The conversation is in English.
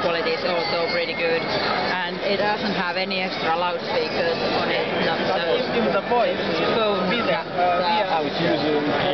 quality is also pretty good, and it doesn't have any extra loudspeakers on it. Not But in the voice, phone. how it's used.